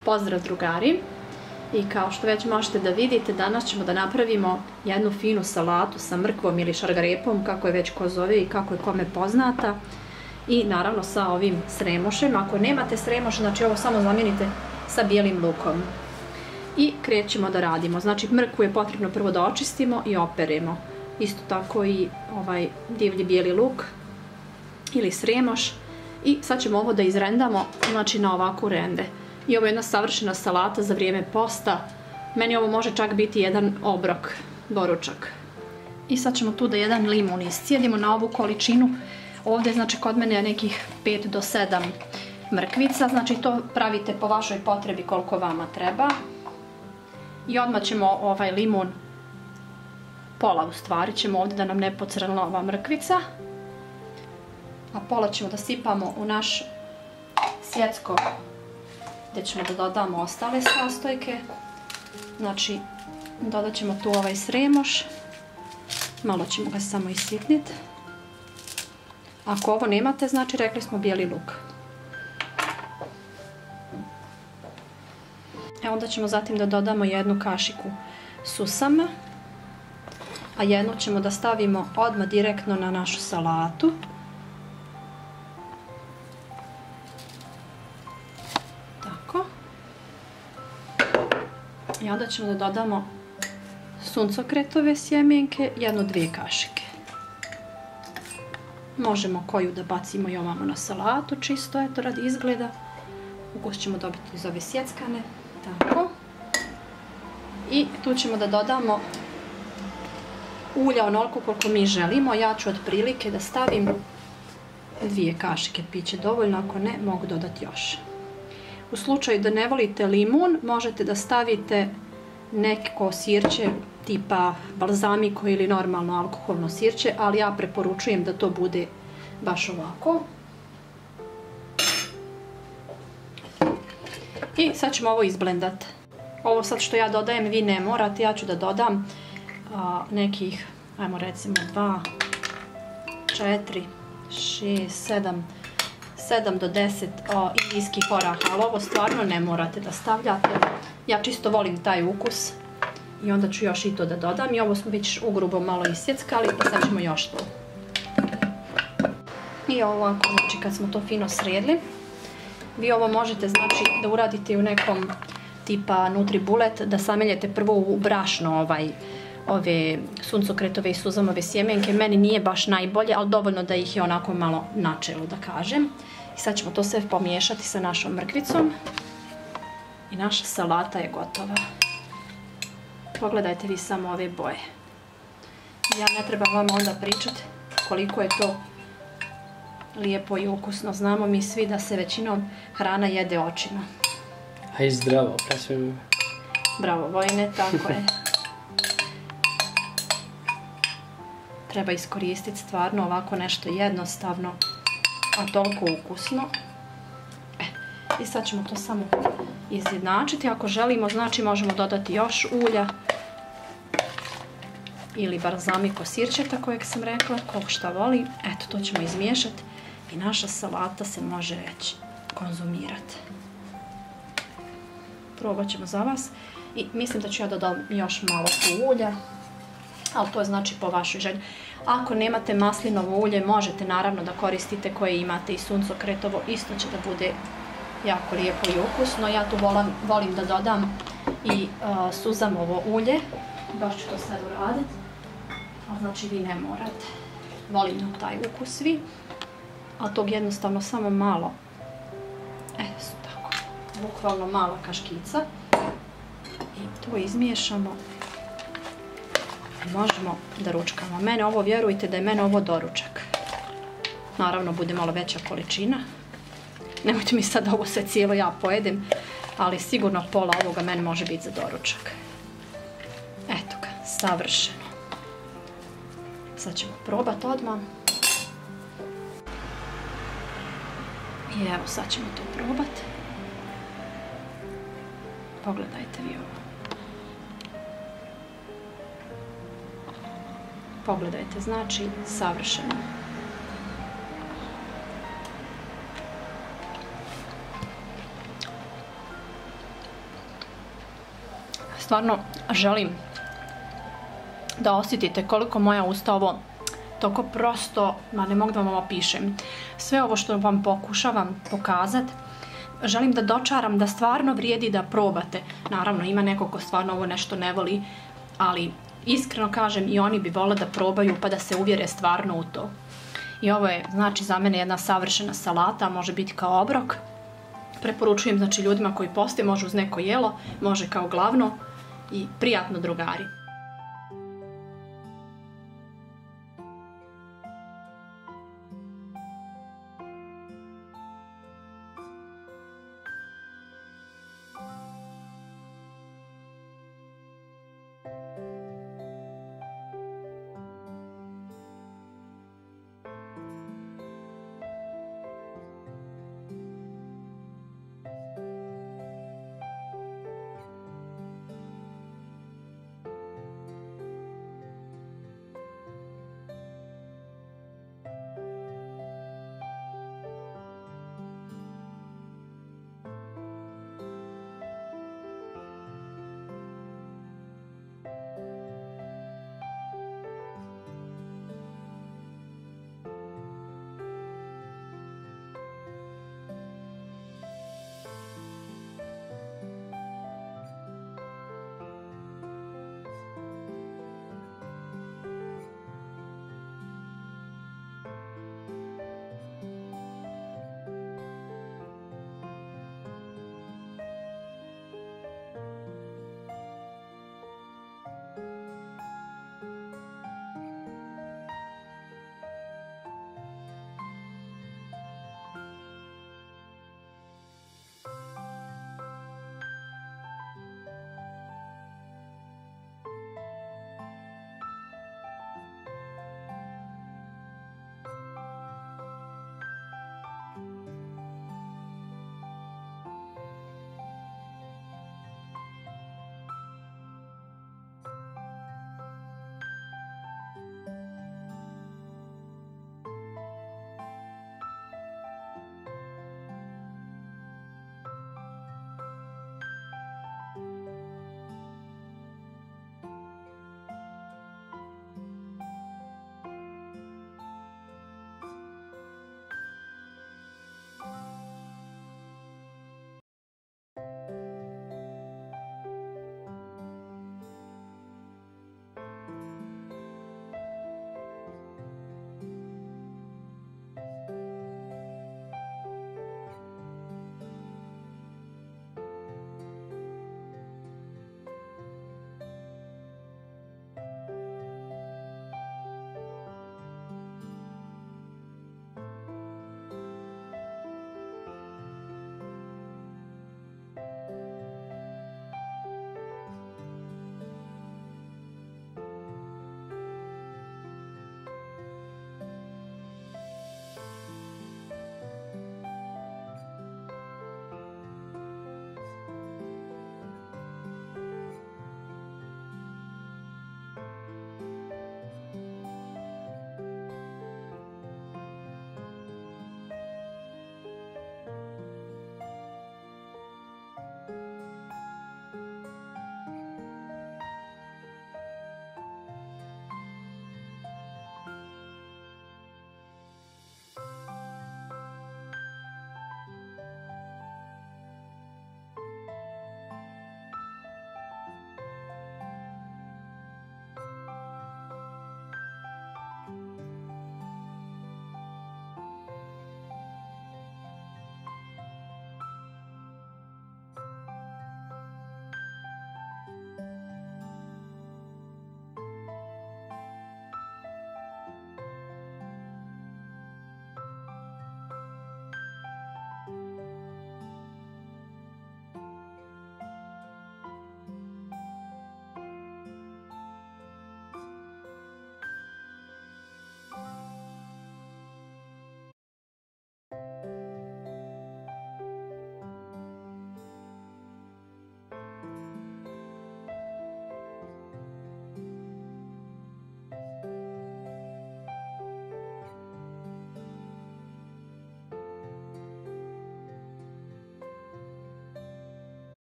Pozdrav drugari! I kao što već možete da vidite, danas ćemo da napravimo jednu finu salatu sa mrkvom ili šargarepom, kako je već ko zove i kako je kome poznata. I naravno sa ovim sremošem. Ako nemate sremoš, znači ovo samo zamijenite sa bijelim lukom. I krećemo da radimo. Znači mrkvu je potrebno prvo da očistimo i operemo. Isto tako i ovaj divlji bijeli luk ili sremoš. I sad ćemo ovo da izrendamo, znači na ovakvu rende. I ovo je jedna savršena salata za vrijeme posta. Meni ovo može čak biti jedan obrok, doručak. I sad ćemo tu da jedan limun iscijedimo na ovu količinu. Ovdje znači kod mene je nekih 5 do 7 mrkvica. Znači to pravite po vašoj potrebi koliko vama treba. I odmah ćemo ovaj limun, pola u stvari ćemo ovdje da nam ne pocrnila ova mrkvica. A pola ćemo da sipamo u naš svjetsko gdje ćemo da dodamo ostale sastojke. Znači dodat ćemo tu ovaj sremoš. Malo ćemo ga samo isitniti. Ako ovo nemate, znači rekli smo bijeli luk. Onda ćemo zatim da dodamo jednu kašiku susama. A jednu ćemo da stavimo odmah direktno na našu salatu. Tako. I onda ćemo da dodamo suncokretove sjemenke, 1-2 kašike. Možemo koju da bacimo i ovamo na salatu, čisto eto radi izgleda. Ukus ćemo dobiti iz ove sjeckane. Tako. I tu ćemo da dodamo ulja onoliko koliko mi želimo. Ja ću otprilike da stavim 2 kašike, piće dovoljno, ako ne mogu dodati još. U slučaju da ne volite limun, možete da stavite neko sirće tipa balzamiko ili normalno alkoholno sirće, ali ja preporučujem da to bude baš ovako. I sad ćemo ovo izblendati. Ovo sad što ja dodajem vi ne morate, ja ću da dodam nekih, ajmo recimo 2, 4, 6, 7 do 10 indijskih oraha, ali ovo stvarno ne morate da stavljate. Ja čisto volim taj ukus i onda ću još i to da dodam. I ovo smo već ugrubo malo isjeckali i sad ćemo još to. I ovako, znači kad smo to fino sredili, vi ovo možete znači da uradite u nekom tipa Nutribullet, da sameljete prvo u brašno ove suncokretove i suzamove sjemenke. Meni nije baš najbolje, ali dovoljno da ih je onako malo načelo, da kažem. I sad ćemo to sve pomiješati sa našom mrkvicom. I naša salata je gotova. Pogledajte vi samo ove boje. Ja ne trebam vam onda pričati koliko je to lijepo i ukusno. Znamo mi svi da se većinom hrana jede očima. A i zdravo, pre svemu. Bravo Vojne, tako je. Treba iskoristiti stvarno ovako nešto jednostavno, a toliko ukusno. I sad ćemo to samo izjednačiti. Ako želimo, znači možemo dodati još ulja ili balzamiko sirćeta kojeg sam rekla, ko šta voli. Eto, to ćemo izmiješati i naša salata se može već konzumirati. Probat ćemo za vas i mislim da ću ja dodam još malo tu ulja, ali to je znači po vašoj želji. Ako nemate maslinovo ulje, možete naravno da koristite koje imate i suncokretovo, isto će da bude jako lijepo i ukusno. Ja tu volim da dodam i suzamovo ulje, baš ću to sad uraditi, ali znači vi ne morate. Volim taj ukus svi, ali tog jednostavno samo malo, tako, bukvalno mala kaškica. I to izmiješamo. Možemo da ručkamo. Mene ovo, vjerujte da je mene ovo doručak. Naravno, bude malo veća količina. Nemojte mi sad ovo sve cijelo ja pojedem, ali sigurno pola ovoga meni može biti za doručak. Eto ga, savršeno. Sad ćemo probati odmah. I evo, sad ćemo to probati. Pogledajte vi ovo. Pogledajte, znači savršeno. stvarno želim da osjetite koliko moja usta ovo toliko prosto, ne mogu da vam opišem. Sve ovo što vam pokušavam pokazati, želim da dočaram da stvarno vrijedi da probate. Naravno, ima neko ko stvarno ovo nešto ne voli, ali iskreno kažem i oni bi vole da probaju pa da se uvjere stvarno u to. I ovo je, znači, za mene jedna savršena salata, može biti kao obrok. Preporučujem, znači, ljudima koji poste, može uz neko jelo, može kao glavno i prijatno, drugari.